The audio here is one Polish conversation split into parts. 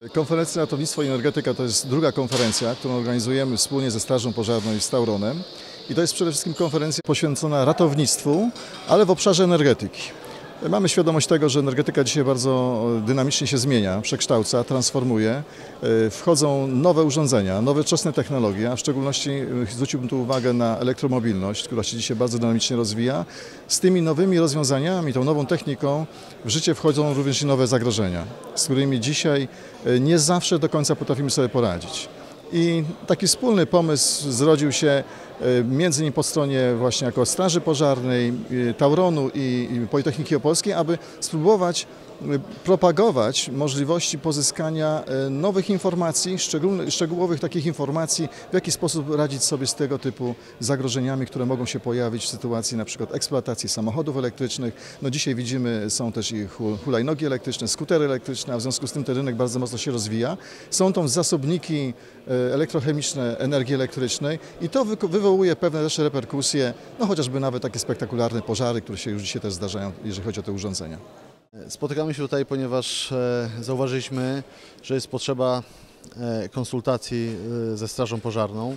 Konferencja Ratownictwo i Energetyka to jest druga konferencja, którą organizujemy wspólnie ze Strażą Pożarną i z Tauronem. I to jest przede wszystkim konferencja poświęcona ratownictwu, ale w obszarze energetyki. Mamy świadomość tego, że energetyka dzisiaj bardzo dynamicznie się zmienia, przekształca, transformuje. Wchodzą nowe urządzenia, nowoczesne technologie, a w szczególności zwróciłbym tu uwagę na elektromobilność, która się dzisiaj bardzo dynamicznie rozwija. Z tymi nowymi rozwiązaniami, tą nową techniką w życie wchodzą również i nowe zagrożenia, z którymi dzisiaj nie zawsze do końca potrafimy sobie poradzić. I taki wspólny pomysł zrodził się między innymi po stronie właśnie jako Straży Pożarnej, Tauronu i Politechniki Opolskiej, aby spróbować propagować możliwości pozyskania nowych informacji, szczegółowych takich informacji, w jaki sposób radzić sobie z tego typu zagrożeniami, które mogą się pojawić w sytuacji na przykład eksploatacji samochodów elektrycznych. No dzisiaj widzimy, są też i hulajnogi elektryczne, skutery elektryczne, a w związku z tym ten rynek bardzo mocno się rozwija. Są to zasobniki elektrochemiczne energii elektrycznej i to wywołuje pewne też reperkusje, no chociażby nawet takie spektakularne pożary, które się już dzisiaj też zdarzają, jeżeli chodzi o te urządzenia. Spotykamy się tutaj, ponieważ zauważyliśmy, że jest potrzeba konsultacji ze Strażą Pożarną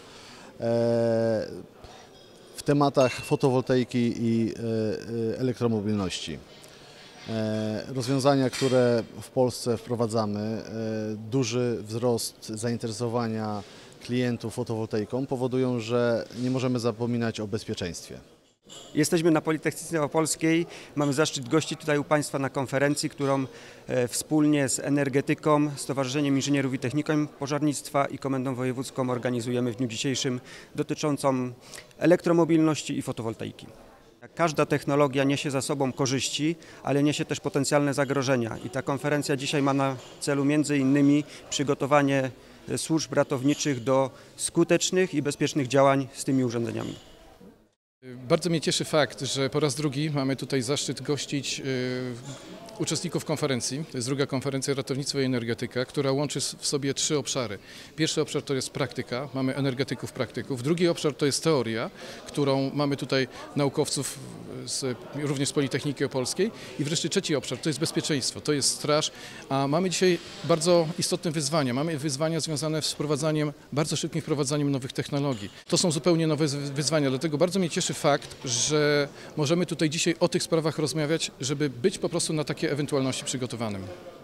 w tematach fotowoltaiki i elektromobilności. Rozwiązania, które w Polsce wprowadzamy, duży wzrost zainteresowania klientów fotowoltaiką powodują, że nie możemy zapominać o bezpieczeństwie. Jesteśmy na Politechnice Opolskiej. Mamy zaszczyt gościć tutaj u Państwa na konferencji, którą wspólnie z Energetyką, Stowarzyszeniem Inżynierów i Technikum Pożarnictwa i Komendą Wojewódzką organizujemy w dniu dzisiejszym, dotyczącą elektromobilności i fotowoltaiki. Każda technologia niesie za sobą korzyści, ale niesie też potencjalne zagrożenia i ta konferencja dzisiaj ma na celu między innymi przygotowanie służb ratowniczych do skutecznych i bezpiecznych działań z tymi urządzeniami. Bardzo mnie cieszy fakt, że po raz drugi mamy tutaj zaszczyt gościć uczestników konferencji. To jest druga konferencja Ratownictwo i Energetyka, która łączy w sobie trzy obszary. Pierwszy obszar to jest praktyka, mamy energetyków, praktyków. Drugi obszar to jest teoria, którą mamy tutaj naukowców również z Politechniki Opolskiej. I wreszcie trzeci obszar to jest bezpieczeństwo, to jest straż. A mamy dzisiaj bardzo istotne wyzwania. Mamy wyzwania związane z bardzo szybkim wprowadzaniem nowych technologii. To są zupełnie nowe wyzwania, dlatego bardzo mnie cieszy fakt, że możemy tutaj dzisiaj o tych sprawach rozmawiać, żeby być po prostu na takie ewentualności przygotowanym.